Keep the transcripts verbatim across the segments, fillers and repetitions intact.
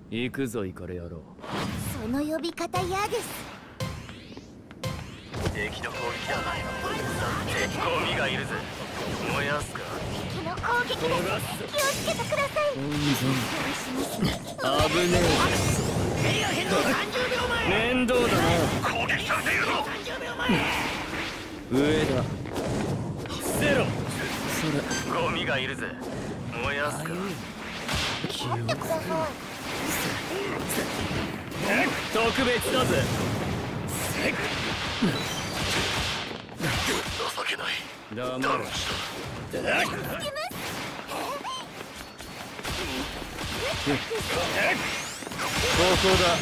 行くぞイカレ野郎。 その呼び方嫌です。 敵の攻撃だ。鉄ゴミがいるぜ。燃やすか。 敵の攻撃です。気をつけてください。 温存。危ねエリア変動さんじゅうびょうまえ。 え。面倒だな。 攻撃されているぞ。 さんじゅうびょうまえ。 上だ。伏せろ。それゴミがいるぜ。燃やすか。 気を待ってください。 特別だぜ。 情けない。 黙ダウンれ。 した。 ここだ。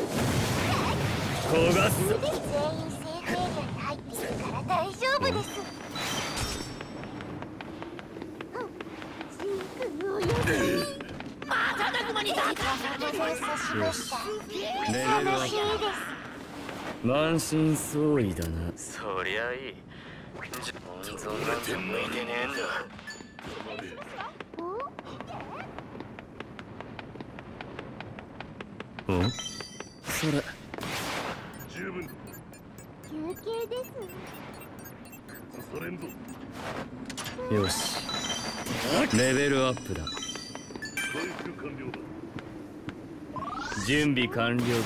焦がすぞ。 全員セーフエリアに入っているから大丈夫です。ジークの親父。 まただくまにだ。 お待たせしました。 レベルアッ楽しいです。 プ。満身創痍だな。 そりゃいい。温存なんて向いてねえんだ。 ん？それ十分。 休憩です。 それんぞ。 よし。レベルアップだ。 回復完了だ。 準備完了だ。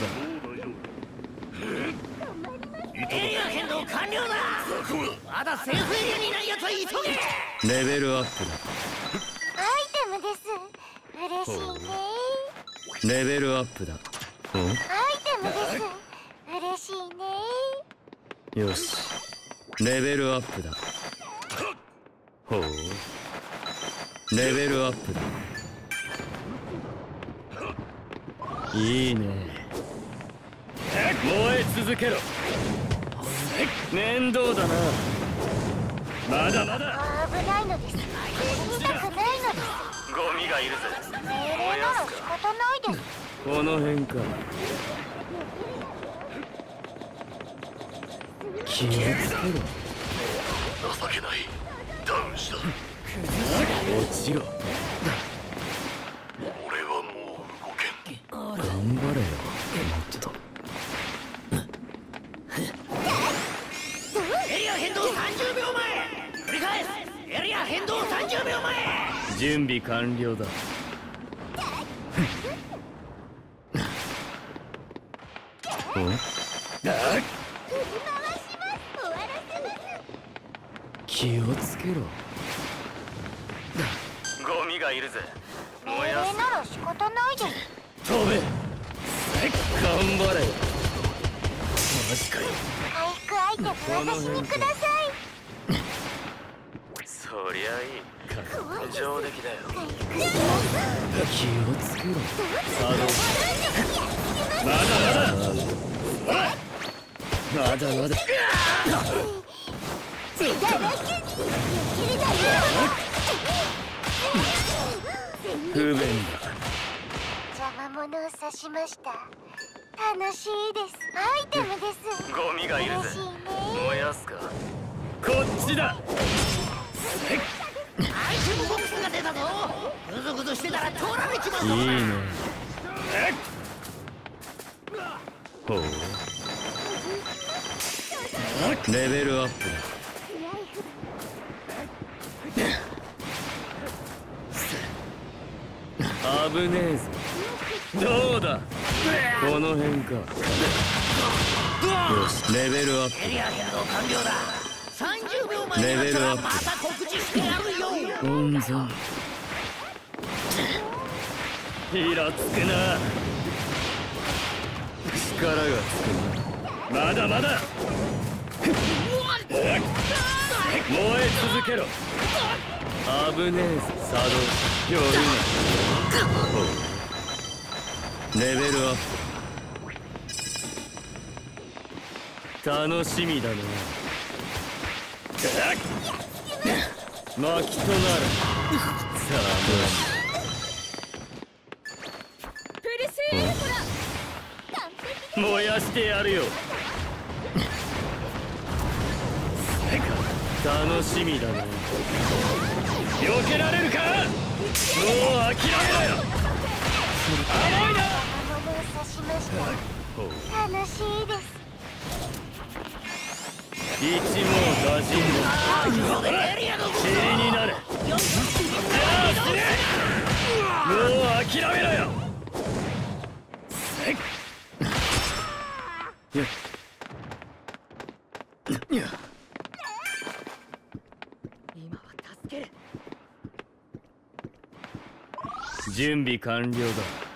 エリア変動完了だ。まだセーフエリアにいないやつは急げ。 レベルアップだ。 アイテムです。嬉しいね。 レベルアップだ。ん？ アイテムです。嬉しいね。 よし。レベルアップだ。ほう。レベルアップだ。いいね。燃え続けろ。面倒だな。まだまだ。 危ないのです。死にたくないのです。 ゴミがいるぜ。 命令なら仕方ないです。 この辺か。気をつけろ。 情けない。ダウンした。 落ちろ。 俺はもう動けん。 頑張れよ。もっと。 エリア変動さんじゅうびょうまえ。繰り返す。エリア変動さんじゅうびょうまえ。 準備完了だ。お？気をつけろ。 ゴミがいるぜ。 命燃やす。 令なら仕方ないです。 飛べ。頑張れよ。マジかよ。 回復アイテム私にください。 そりゃいい。上出来だよ。 気をつけろ。作動。まだまだ。まだまだ。不便だ。 邪魔者を刺しました。楽しいです。アイテムです。 ゴミがいるぜ。 嬉しいね。 燃やすか。 こっちだ。 アイテムボックスが出たぞ。ぐずぐずしてたら取られちまうぞ。 いいね。ほう。レベルアップだ。危ねえぞ。どうだ。この辺か。よし、レベルアップ。 エリア変動完了だ。さんじゅうびょうまえになったらまた告知してやるよ。 温存。イラつくな。力がつくな。まだまだ。燃え続けろ。危ねえぞ。作動。よるな。レベルアップ。楽しみだな。巻きとなる。さあプルスエーコラ。 燃やしてやるよ。楽しみだな。避けられるか。もう諦めろよ。 甘いな。 魔物を刺しました。 ほう、 楽しいです。 一網打尽だ。塵になれ。じゃあ死ね。もう諦めろよ。せっやっやっ今は助ける。 準備完了だ。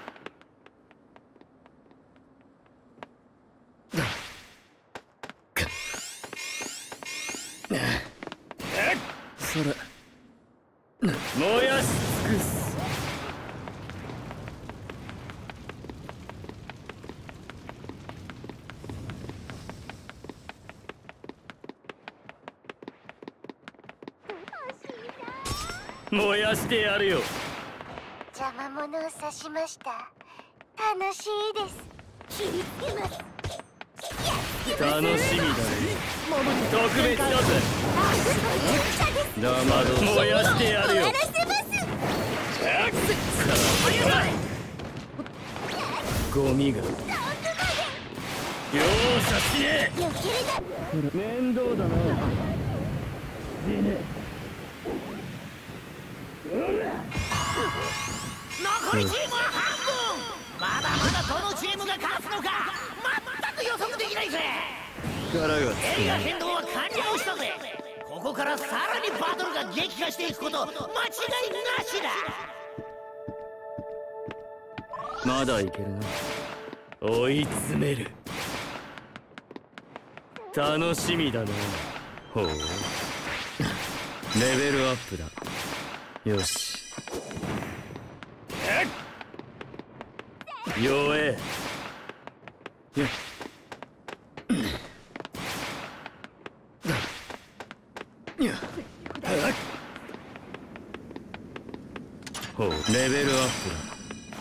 それ燃やし尽くす。燃やしてやるよ。 邪魔者を刺しました。楽しいです。切りつけます。 楽しみだね。特別だぜ。生ど燃やしてやるよ。ゴミが容赦しねえ。面倒だな。死ね。 残りチームは半分。まだまだどのチームが勝つのか全く予測できないぜ。 力がつくエリア変動は完了したぜ。ここからさらにバトルが激化していくこと間違いなしだ。 まだいけるな。追い詰める。楽しみだな。ほう、レベルアップだ。よし。弱え。やっやっほう、レベルアップだ。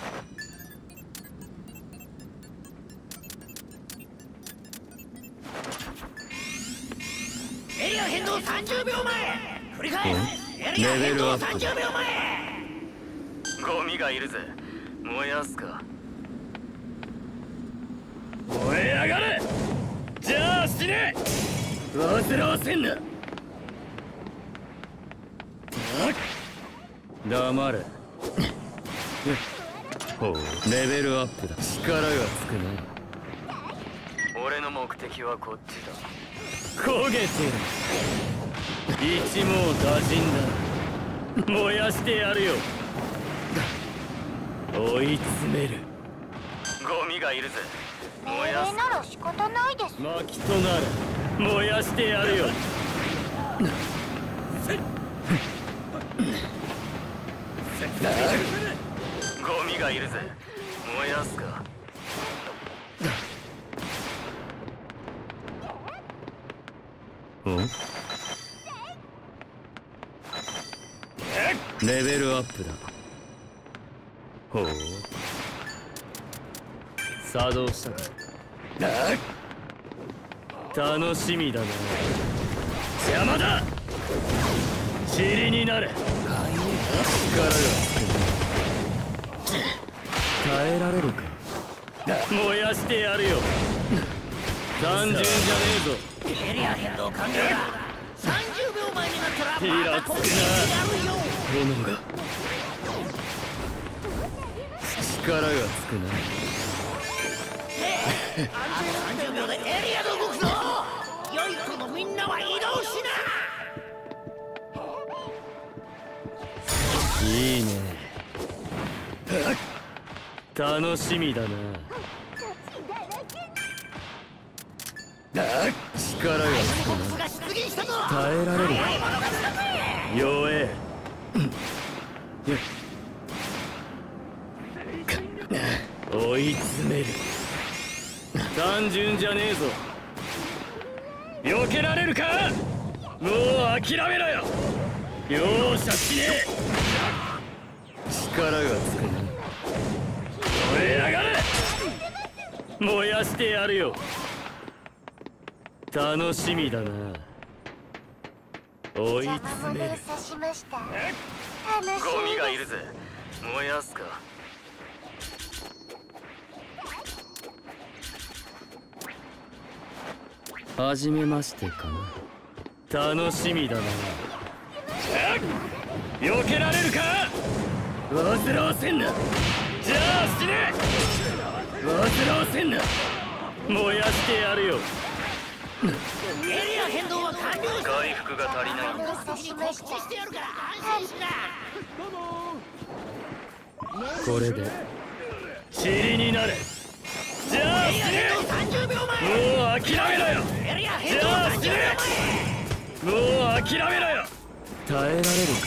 エリア変動さんじゅうびょうまえ。振り返る。エリア変動さんじゅうびょうまえ。 ゴミがいるぜ。燃やすか。 燃え上がれ。じゃあ死ね。煩わせんな。黙れ。ほう、レベルアップだ。力がつくな。 俺の目的はこっちだ。 焦げてる。一網打尽だ。燃やしてやるよ。追い詰める。 ゴミがいるぜ。 命令なら仕方ないです。 薪となれ。燃やしてやるよ。 ゴミがいるぜ。燃やすか。 ん？レベルアップだ。ほう、作動したか。楽しみだな。邪魔だ。塵になれ。力がつく。耐えられるか。燃やしてやるよ。単純じゃねえぞ。 エリア変動完了だ。さんじゅうびょうまえになったらイラつくな。 また攻撃やるよ。 炎が力がつくな。 あとさんじゅうびょうでエリアで動くぞ。良い子のみんなは移動しな。 いいね。楽しみだな。力がつくボックスが出現したぞ。 な。耐えられる。 早い者勝ちだぜ。 弱え。よっ追い詰める。単純じゃねえぞ。避けられるか。もう諦めろよ。容赦しねえ。力がつくな。燃え上がれ。燃やしてやるよ。楽しみだな。追い邪魔詰める。 者を刺しました。楽しいゴミがいです。 るぜ。燃やすか。 初めましてかな。楽しみだな。避けられるか。煩わせんな。じゃあ死ね。煩わせんな。燃やしてやるよ。 エリア変動は完了した。 回復が足りない。 反応さしました。 してやるから安心しな。 これで塵になれ。じゃあ死ね。 さんじゅうびょうまもう諦めろよ。 えエリアじ変動ゃあ死さんじゅうびょうね。もう諦めろよ。耐えられる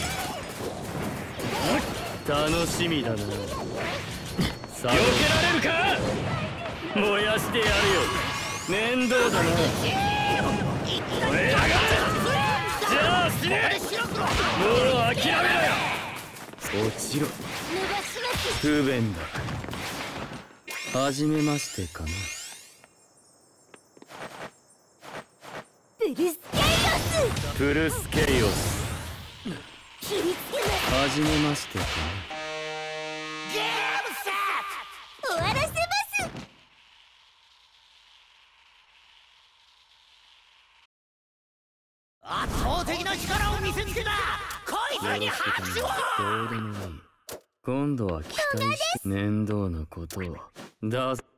か。楽しみだな。避けられるか。燃やしてやるよ。面倒だな。燃えやがれ。じゃあ死ね。もう諦めろよ。落ちろ。 脱がします。 不便だ。初めましてかな。 ブルスケイオス。 プルスケイオス。 切りつけます。 初めましてかな。 ゲームセット。 終わらせます。 圧倒的な力を見せつけた。こいつらに拍手を。 どうでもいい。今度は期待して面倒なことをだ。